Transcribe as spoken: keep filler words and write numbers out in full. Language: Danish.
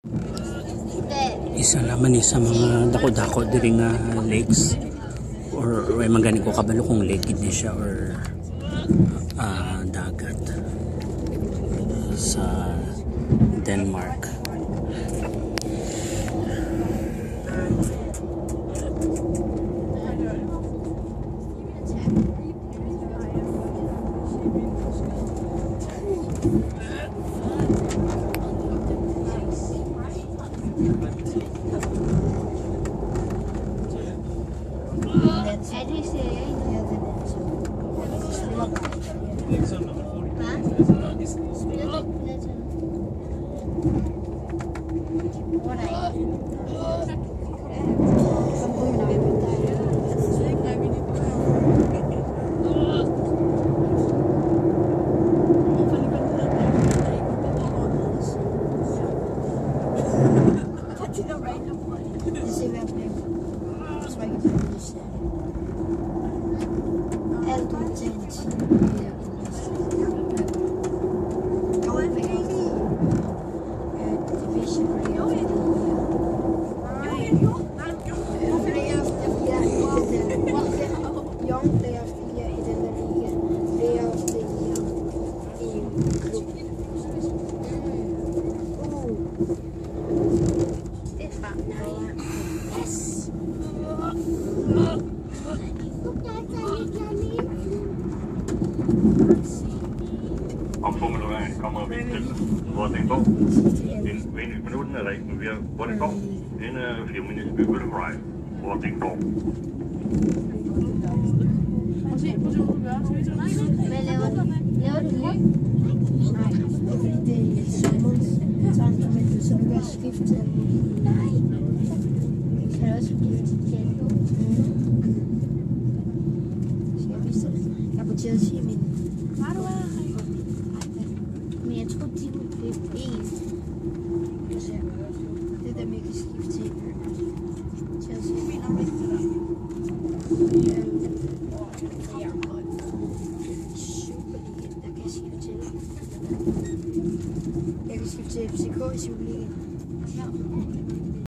Isa naman ni sa mga dako-dako diri nga lakes or way magani ko kabalo kung lake ni siya or uh, dagat sa Denmark. Om Formel et kommer vi til Vordingborg. En en minut er der ikke, men vi er Vordingborg. En uh, fire minutter vi vil drive Vordingborg. Hvad laver du? Laver du lige? Nej, det er fordi det er sommer. Så du kan skifte. Nej. Det kan også blive til kæld. Så jeg vidste det. Jeg på Chelsea, men... Var du her? Men jeg tror, de er en. Det er der, man kan skifte til. Chelsea. Jeg mener ikke det der. Superligaen, der kan jeg skifte til. Jeg kan skifte til F C K i Superligaen. Ja.